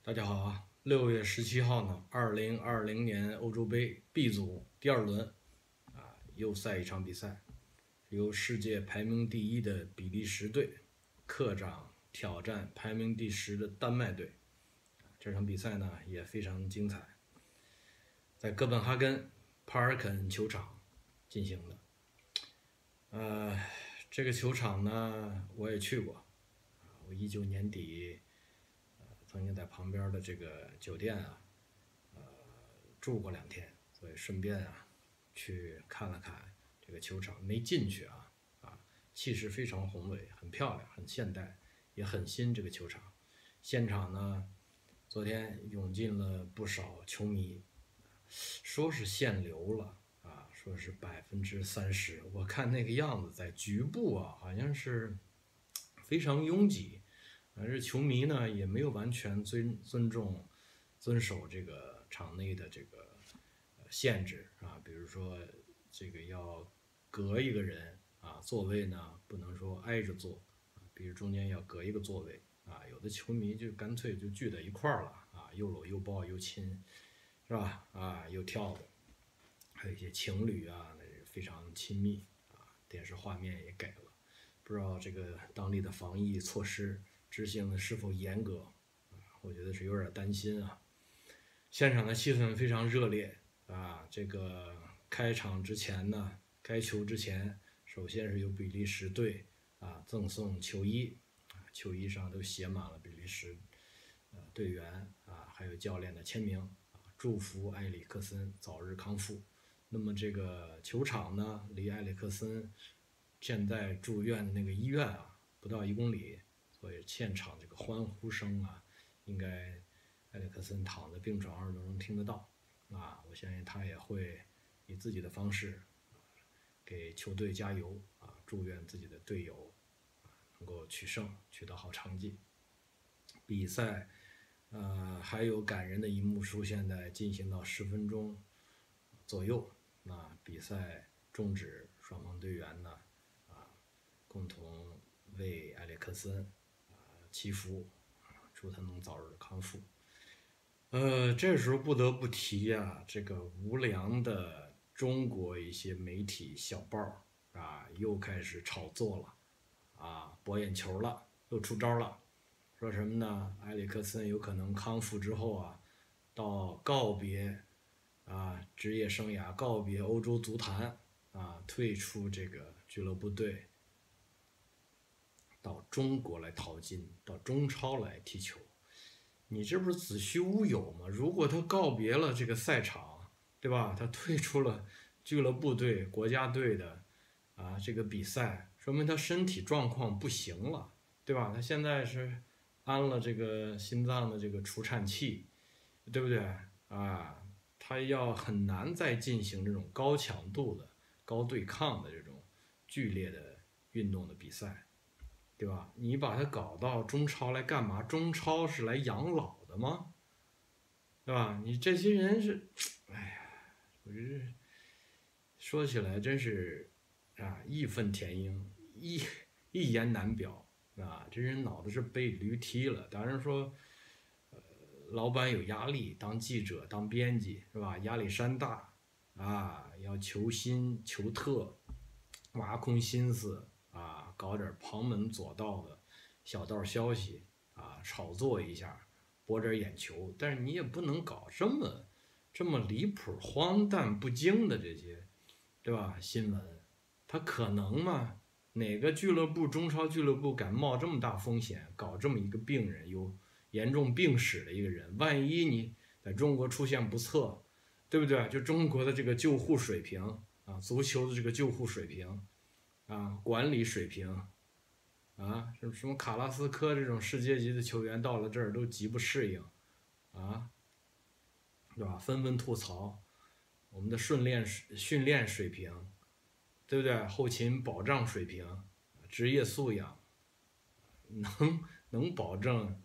大家好啊！6月17号呢，2020年欧洲杯 B 组第二轮又赛一场比赛，由世界排名第一的比利时队客场挑战排名第10的丹麦队。这场比赛呢也非常精彩，在哥本哈根帕尔肯球场进行的。这个球场呢我也去过，我19年底曾经在旁边的这个酒店住过2天，所以顺便去看了看这个球场，没进去气势非常宏伟，很漂亮，很现代，也很新。这个球场现场呢，昨天涌进了不少球迷，说是限流了说是30%，我看那个样子在局部好像是非常拥挤，这球迷呢也没有完全遵守这个场内的这个限制比如说这个要隔一个人座位呢不能说挨着坐比如中间要隔一个座位有的球迷就干脆就聚在一块儿了又搂又抱又亲，是吧又跳的，还有一些情侣那是非常亲密电视画面也给了，不知道这个当地的防疫措施执行的是否严格我觉得是有点担心现场的气氛非常热烈这个开场之前呢，开球之前，首先是由比利时队赠送球衣，球衣上都写满了比利时队员还有教练的签名祝福埃里克森早日康复。那么这个球场呢，离埃里克森现在住院的那个医院不到1公里，所以现场这个欢呼声应该埃里克森躺在病床上都能听得到我相信他也会以自己的方式给球队加油祝愿自己的队友能够取胜，取得好成绩。比赛还有感人的一幕出现在进行到10分钟左右，那比赛终止，双方队员呢共同为埃里克森祈福，祝他能早日康复。这时候不得不提这个无良的中国一些媒体小报又开始炒作了博眼球了，又出招了，说什么呢？埃里克森有可能康复之后到告别职业生涯，告别欧洲足坛退出这个俱乐部队，到中国来淘金，到中超来踢球。你这不是子虚乌有吗？如果他告别了这个赛场，对吧？他退出了俱乐部队、国家队的这个比赛，说明他身体状况不行了，对吧？他现在是安了这个心脏的这个除颤器，对不对他要很难再进行这种高强度的、高对抗的这种剧烈的运动的比赛。对吧？你把它搞到中超来干嘛？中超是来养老的吗？对吧？你这些人是，哎呀，我觉得说起来真是义愤填膺，一言难表这人脑子是被驴踢了。当然说，老板有压力，当记者、当编辑是吧？压力山大要求新求特，挖空心思。搞点旁门左道的小道消息炒作一下，博点眼球，但是你也不能搞这么离谱、荒诞不经的这些，对吧？新闻，他可能吗？哪个俱乐部、中超俱乐部敢冒这么大风险搞这么一个病人，有严重病史的一个人？万一你在中国出现不测，对不对？就中国的这个救护水平足球的这个救护水平。管理水平什么卡拉斯科这种世界级的球员到了这儿都极不适应对吧？纷纷吐槽我们的训练水平，对不对？后勤保障水平，职业素养能保证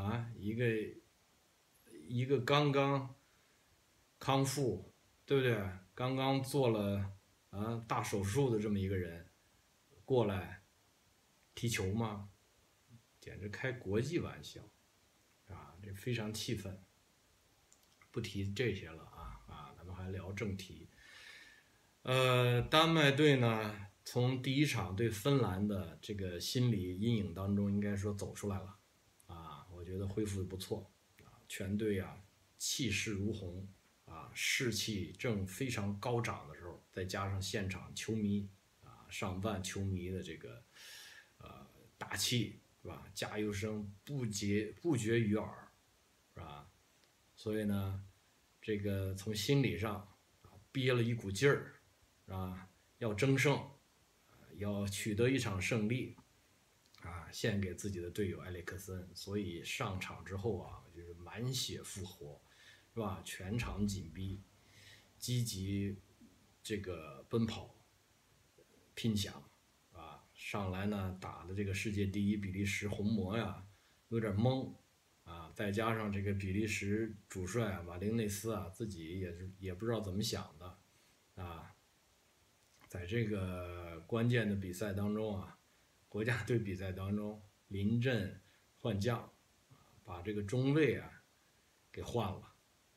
一个刚刚康复，对不对？刚刚做了大手术的这么一个人过来踢球吗？简直开国际玩笑这非常气愤。不提这些了咱们还聊正题。丹麦队呢，从第一场对芬兰的这个心理阴影当中，应该说走出来了我觉得恢复的不错全队气势如虹士气正非常高涨的时候，再加上现场球迷上万球迷的这个打气是吧，加油声不绝于耳是吧？所以呢，这个从心理上憋了一股劲儿要争胜要取得一场胜利献给自己的队友埃里克森。所以上场之后就是满血复活是吧？全场紧逼，积极这个奔跑拼抢上来呢打的这个世界第一比利时红魔有点懵再加上这个比利时主帅马丁内斯自己也不知道怎么想的在这个关键的比赛当中国家队比赛当中临阵换将把这个中卫给换了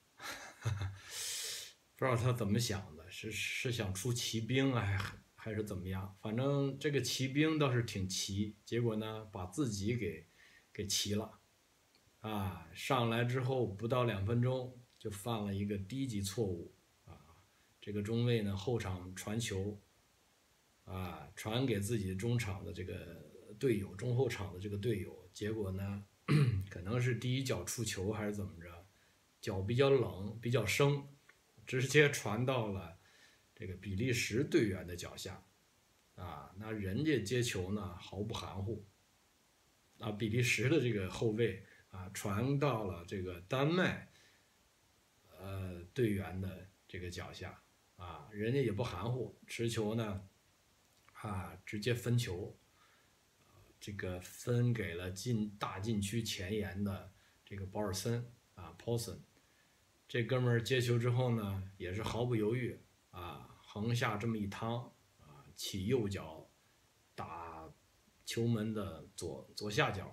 不知道他怎么想的，是想出骑兵还是怎么样？反正这个骑兵倒是挺齐，结果呢把自己给骑了上来之后不到2分钟就犯了一个低级错误这个中卫呢后场传球传给自己中场的这个队友，中后场的这个队友，结果呢可能是第一脚触球还是怎么着，脚比较冷比较生，直接传到了这个比利时队员的脚下那人家接球呢毫不含糊比利时的这个后卫传到了这个丹麦队员的这个脚下人家也不含糊，持球呢直接分球这个分给了大禁区前沿的这个保尔森Paulson。 这哥们儿接球之后呢也是毫不犹豫横下这么一趟起右脚打球门的左下角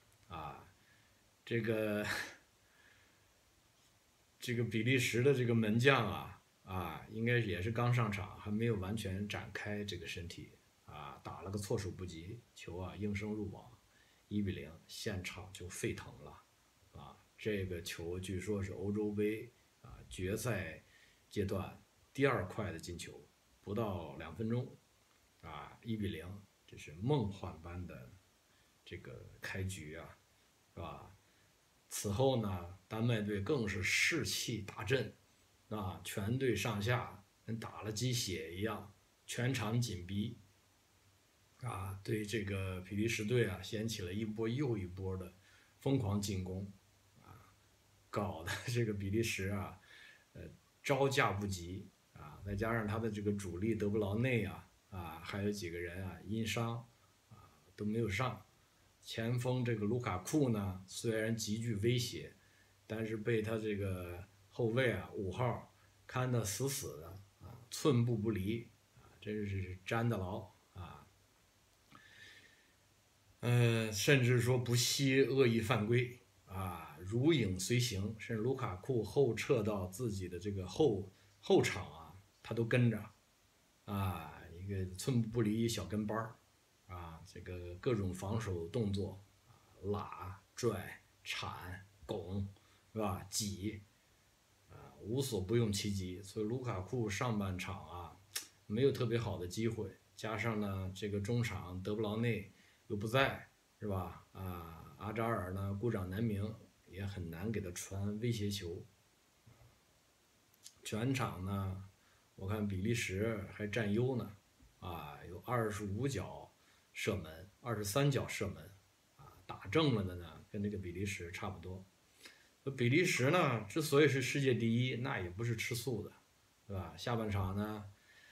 这个比利时的这个门将应该也是刚上场，还没有完全展开这个身体打了个措手不及，球应声入网，1-0，现场就沸腾了这个球据说是欧洲杯决赛阶段第2块的进球，不到2分钟1-0，这是梦幻般的这个开局是吧？此后呢，丹麦队更是士气大振全队上下跟打了鸡血一样，全场紧逼对这个比利时队掀起了一波又一波的疯狂进攻搞得这个比利时招架不及再加上他的这个主力德布劳内还有几个人因伤都没有上。前锋这个卢卡库呢虽然极具威胁，但是被他这个后卫5号看得死死的寸步不离真是粘得牢甚至说不惜恶意犯规如影随形，甚至卢卡库后撤到自己的这个后场他都跟着一个寸步不离小跟班这个各种防守动作拉拽铲拱是吧，挤无所不用其极。所以卢卡库上半场没有特别好的机会，加上呢这个中场德布劳内又不在是吧阿扎尔呢孤掌难鸣，也很难给他传威胁球。全场呢我看比利时还占优呢有25脚射门，23脚射门打正了的呢跟这个比利时差不多。比利时呢之所以是世界第一，那也不是吃素的对吧？下半场呢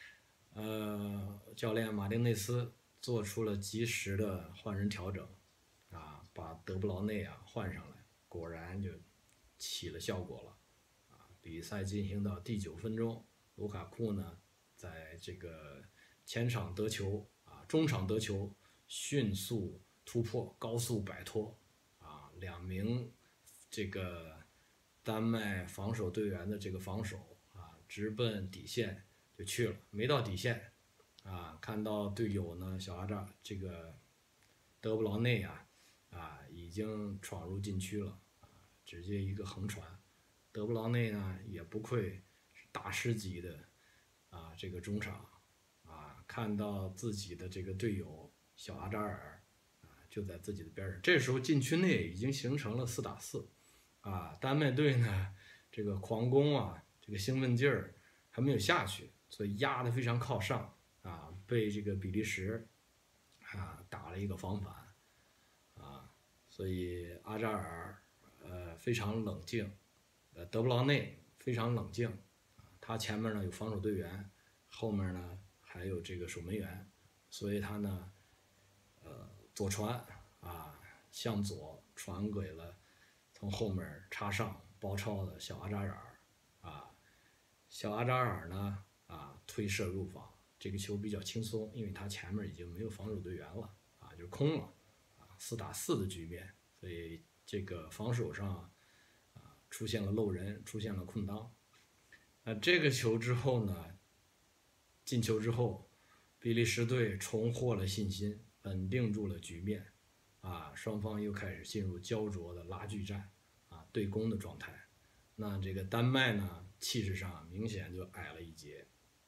教练马丁内斯做出了及时的换人调整把德布劳内换上来，果然就起了效果了比赛进行到第9分钟，卢卡库呢在这个前场得球中场得球，迅速突破，高速摆脱2名这个丹麦防守队员的这个防守啊，直奔底线就去了，没到底线啊，看到队友呢小阿扎这个德布劳内已经闯入禁区了直接一个横传，德布劳内呢也不愧是大师级的这个中场看到自己的这个队友小阿扎尔就在自己的边上，这时候禁区内已经形成了4打4丹麦队呢这个狂攻这个兴奋劲儿还没有下去，所以压得非常靠上被这个比利时打了一个防反所以阿扎尔非常冷静，德布劳内非常冷静他前面呢有防守队员，后面呢还有这个守门员，所以他呢左传向左传给了从后面插上包抄的小阿扎尔小阿扎尔呢推射入网，这个球比较轻松，因为他前面已经没有防守队员了就是空了4打4的局面，所以这个防守上出现了漏人，出现了空当。这个球之后呢，进球之后，比利时队重获了信心，稳定住了局面双方又开始进入焦灼的拉锯战对攻的状态。那这个丹麦呢，气势上明显就矮了一截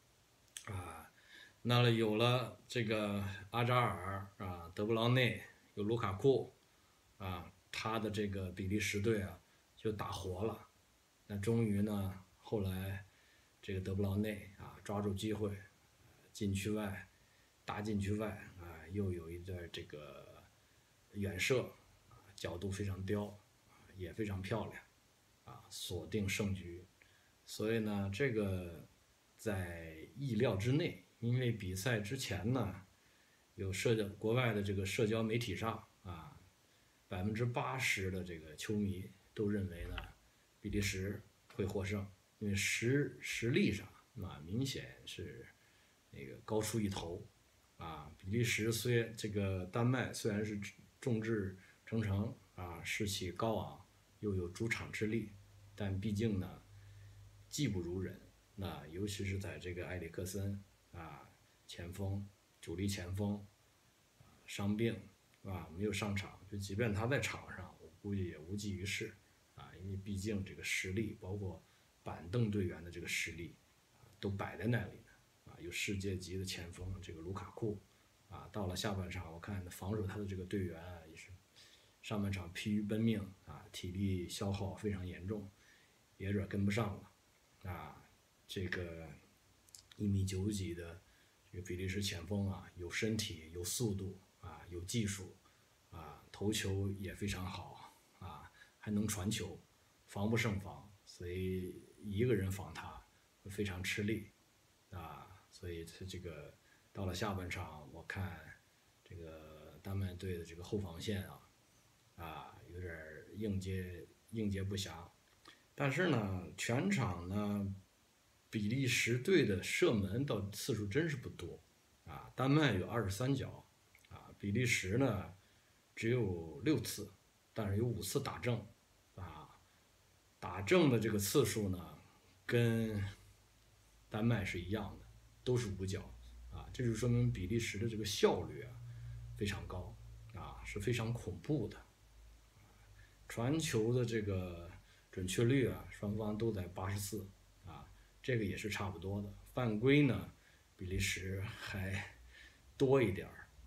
那有了这个阿扎尔德布劳内，有卢卡库他的这个比利时队就打活了。那终于呢，后来这个德布劳内抓住机会，禁区外大禁区外又有一段这个远射角度非常刁也非常漂亮锁定胜局。所以呢，这个在意料之内，因为比赛之前呢，有国外的这个社交媒体上80%的这个球迷都认为呢，比利时会获胜，因为实力上明显是那个高出一头比利时这个丹麦虽然是众志成城士气高昂，又有主场之利，但毕竟呢技不如人。那尤其是在这个埃里克森前锋主力前锋伤病没有上场，就即便他在场上，我估计也无济于事因为毕竟这个实力，包括板凳队员的这个实力都摆在那里呢有世界级的前锋这个卢卡库到了下半场，我看防守他的这个队员也是上半场疲于奔命体力消耗非常严重，也有点跟不上了这个1.9米几的这个比利时前锋有身体有速度有技术头球也非常好还能传球，防不胜防，所以一个人防他会非常吃力所以他这个到了下半场，我看这个丹麦队的这个后防线有点应接不暇。但是呢，全场呢，比利时队的射门的次数真是不多丹麦有23脚比利时呢只有6次，但是有5次打正打正的这个次数呢跟丹麦是一样的，都是5脚这就说明比利时的这个效率非常高是非常恐怖的。传球的这个准确率双方都在84这个也是差不多的。犯规呢，比利时还多一点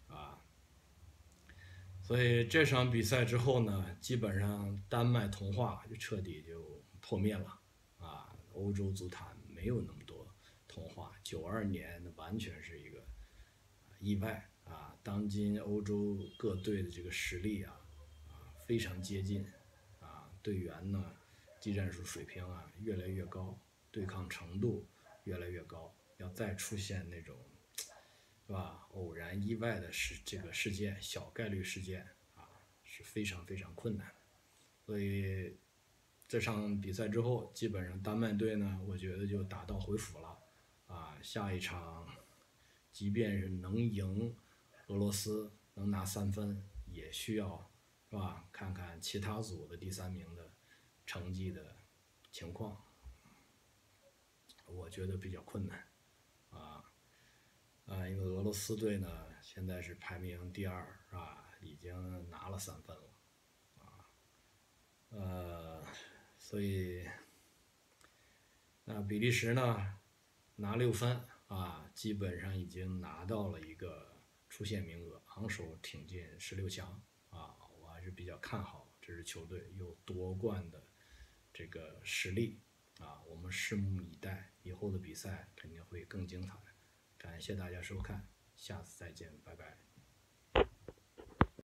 所以这场比赛之后呢，基本上丹麦童话就彻底就破灭了欧洲足坛没有那么多童话，92年完全是一个意外当今欧洲各队的这个实力非常接近队员呢技战术水平越来越高，对抗程度越来越高，要再出现那种是吧偶然意外的这个事件，小概率事件是非常非常困难的。所以这场比赛之后，基本上丹麦队呢，我觉得就打道回府了下一场即便是能赢俄罗斯，能拿3分，也需要是吧看看其他组的第3名的成绩的情况，我觉得比较困难因为俄罗斯队呢现在是排名第2已经拿了3分了所以比利时呢拿6分基本上已经拿到了一个出线名额，昂首挺进16强我还是比较看好这支球队有夺冠的这个实力我们拭目以待，以后的比赛肯定会更精彩。感谢大家收看，下次再见，拜拜。